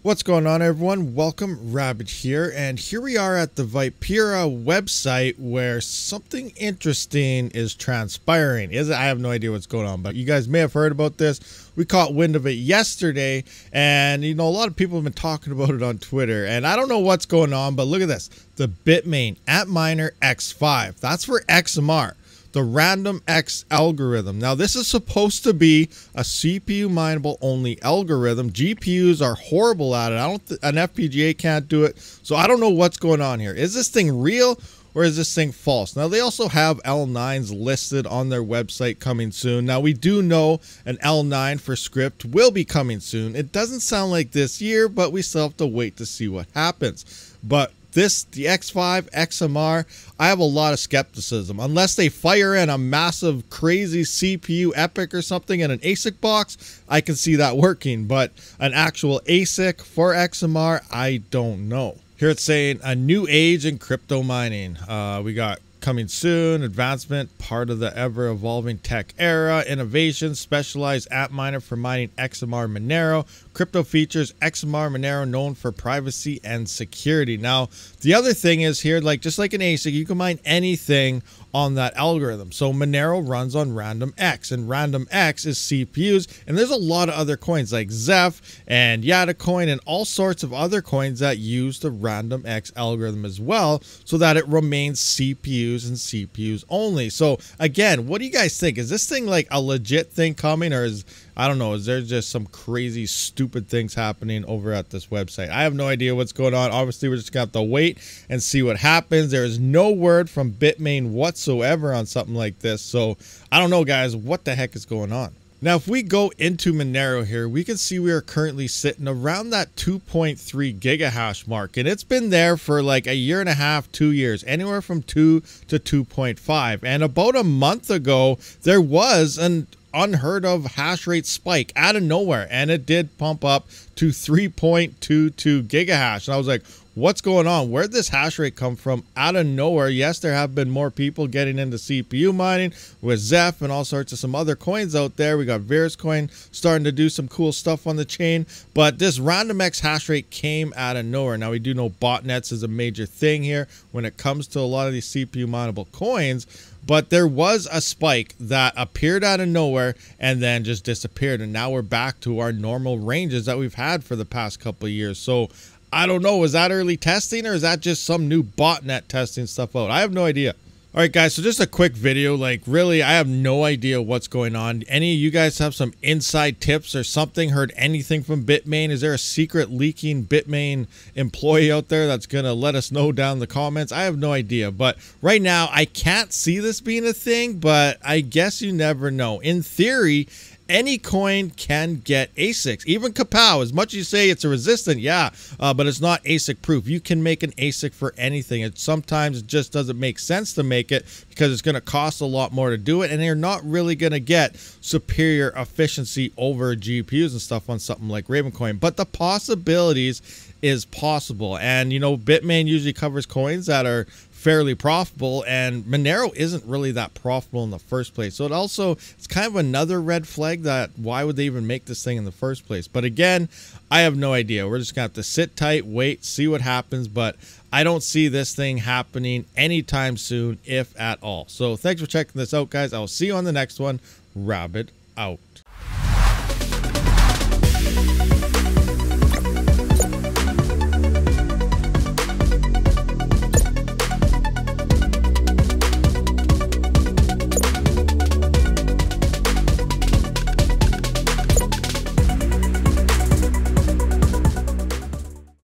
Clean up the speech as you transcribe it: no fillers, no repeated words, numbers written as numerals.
What's going on, everyone? Welcome, Rabbit here, and here we are at the Vipera website where something interesting is transpiring. I have no idea what's going on, but you guys may have heard about this. We caught wind of it yesterday, and a lot of people have been talking about it on Twitter, and I don't know what's going on, but look at this. The Bitmain Antminer X5, that's for XMR. The Random X algorithm. Now, this is supposed to be a CPU mineable only algorithm. GPUs are horrible at it. An FPGA can't do it. So I don't know what's going on here. Is this thing real or is this thing false? Now, they also have L9s listed on their website coming soon. Now, we do know an L9 for Scrypt will be coming soon. It doesn't sound like this year, but we still have to wait to see what happens. But the X5 XMR, I have a lot of skepticism. Unless they fire in a massive, crazy CPU EPYC or something in an ASIC box, I can see that working. But an actual ASIC for XMR, I don't know. Here it's saying a new age in crypto mining. We got coming soon, advancement, part of the ever-evolving tech era, innovation, specialized Antminer for mining XMR Monero, crypto features XMR Monero known for privacy and security. Now, the other thing is here, just like an ASIC, you can mine anything on that algorithm. So Monero runs on Random X, and Random X is CPUs, and there's a lot of other coins like Zeph and Yata coin and all sorts of other coins that use the Random X algorithm as well, so that it remains CPUs and CPUs only. So again, what do you guys think? Is this thing like a legit thing coming, or is there just some crazy stupid things happening over at this website? I have no idea what's going on. Obviously, we're just gonna have to wait and see what happens. There is no word from Bitmain whatsoever on something like this, so I don't know, guys, what the heck is going on. Now, if we go into Monero here, we can see we are currently sitting around that 2.3 gigahash mark, and it's been there for like a year and a half, 2 years, anywhere from 2 to 2.5. And about a month ago, there was an unheard of hash rate spike out of nowhere, and it did pump up to 3.22 gigahash. And I was like, what's going on? Where'd this hash rate come from out of nowhere? Yes, there have been more people getting into CPU mining with Zeph and all sorts of some other coins out there. We got Coin starting to do some cool stuff on the chain, but this Random X hash rate came out of nowhere. Now, we do know botnets is a major thing here when it comes to a lot of these CPU mineable coins, but there was a spike that appeared out of nowhere and then just disappeared, and now we're back to our normal ranges that we've had for the past couple of years. So I don't know, is that early testing or is that just some new botnet testing stuff out? I have no idea. All right, guys, so just a quick video. Really, I have no idea what's going on. Any of you guys have some inside tips or something? Heard anything from Bitmain? Is there a secret leaking Bitmain employee out there that's going to let us know down in the comments? I have no idea. But right now, I can't see this being a thing, but I guess you never know. In theory, any coin can get ASICs, even Kapow. As much as you say it's a resistant, but it's not ASIC proof. You can make an ASIC for anything. Sometimes it just doesn't make sense to make it because it's going to cost a lot more to do it, and you're not really going to get superior efficiency over GPUs and stuff on something like Ravencoin. But the possibilities is possible, and Bitmain usually covers coins that are fairly profitable, and Monero isn't really that profitable in the first place. So it's kind of another red flag that why would they even make this thing in the first place? But again, I have no idea. We're just gonna have to sit tight, wait, see what happens, but I don't see this thing happening anytime soon, if at all. So thanks for checking this out, guys. I will see you on the next one. Rabbit out.